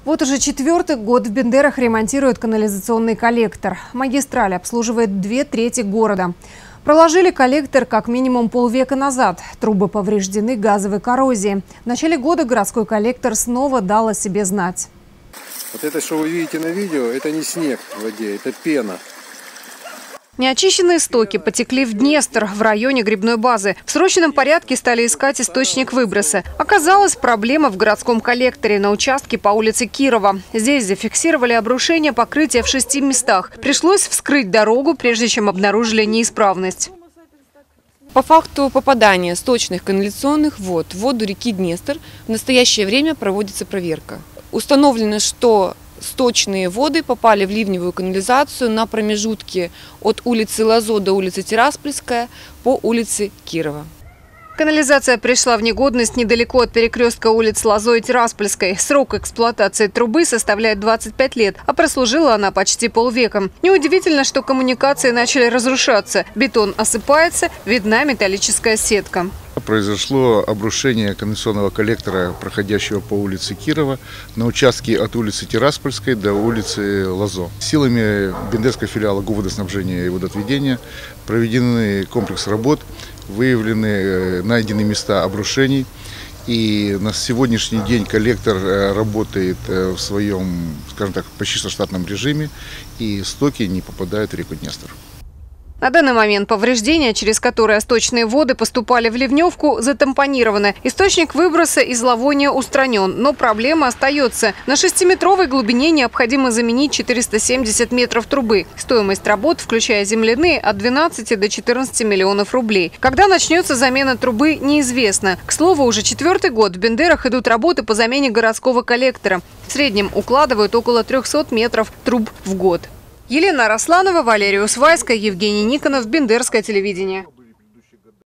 Вот уже 4-й год в Бендерах ремонтируют канализационный коллектор. Магистраль обслуживает 2/3 города. Проложили коллектор как минимум полвека назад. Трубы повреждены газовой коррозией. В начале года городской коллектор снова дал о себе знать. Вот это, что вы видите на видео, это не снег в воде, это пена. Неочищенные стоки потекли в Днестр, в районе грибной базы. В срочном порядке стали искать источник выброса. Оказалось, проблема в городском коллекторе на участке по улице Кирова. Здесь зафиксировали обрушение покрытия в 6 местах. Пришлось вскрыть дорогу, прежде чем обнаружили неисправность. По факту попадания сточных канализационных вод в воду реки Днестр в настоящее время проводится проверка. Установлено, что сточные воды попали в ливневую канализацию на промежутке от улицы Лозо до улицы Тираспольская по улице Кирова. Канализация пришла в негодность недалеко от перекрестка улиц Лозо и Тираспольской. Срок эксплуатации трубы составляет 25 лет, а прослужила она почти полвека. Неудивительно, что коммуникации начали разрушаться. Бетон осыпается, видна металлическая сетка. Произошло обрушение канализационного коллектора, проходящего по улице Кирова, на участке от улицы Тираспольской до улицы Лозо. Силами Бендерского филиала ГУ-Водоснабжения и водоотведения проведены комплекс работ, выявлены, найдены места обрушений. И на сегодняшний день коллектор работает в своем, скажем так, почти что штатном режиме, и стоки не попадают в реку Днестр. На данный момент повреждения, через которые сточные воды поступали в ливневку, затампонированы. Источник выброса и зловония устранен, но проблема остается. На 6-метровой глубине необходимо заменить 470 метров трубы. Стоимость работ, включая земляные, от 12 до 14 миллионов рублей. Когда начнется замена трубы, неизвестно. К слову, уже 4-й год в Бендерах идут работы по замене городского коллектора. В среднем укладывают около 300 метров труб в год. Елена Росланова, Валерий Усвайска, Евгений Никонов, Бендерское телевидение.